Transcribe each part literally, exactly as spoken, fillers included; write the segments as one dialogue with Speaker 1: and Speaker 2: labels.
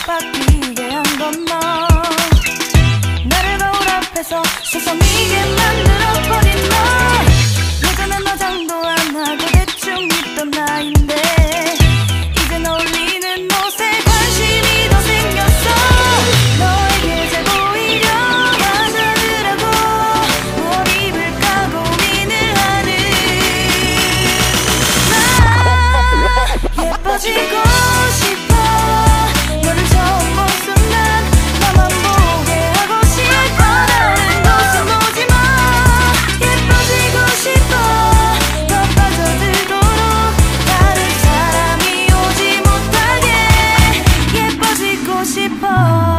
Speaker 1: 바뀌게 한 건 너. 나를 거울 앞에서 세상이게 만들어버린 너. 예전엔 화장도 안 하고 대충 입던 나인데 이젠 어울리는 옷에 관심이 더 생겼어. 너에게 잘 보이려 화장을 하고 뭘 입을까 고민을 하는 나. 예뻐지고 싶어. 너를 처음 본 순간 나만 보게 하고 싶어. 다른 곳은 보지 마. 예뻐지고 싶어. 더 빠져들도록 다른 사람이 오지 못하게 예뻐지고 싶어.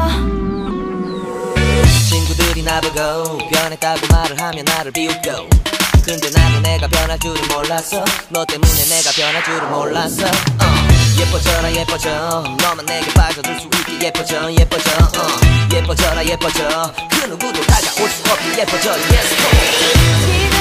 Speaker 2: 친구들이 나보고 변했다고 말을 하면 나를 비웃고, 근데 나도 내가 변할 줄은 몰랐어. 너 때문에 내가 변할 줄은 몰랐어. uh. 예뻐져라 예뻐져. 너만 내게 빠져들 수 있게 예뻐져 예뻐져. uh. 예뻐져라 예뻐져. 그 누구도 다가올 수 없게 예뻐져. Yes, go.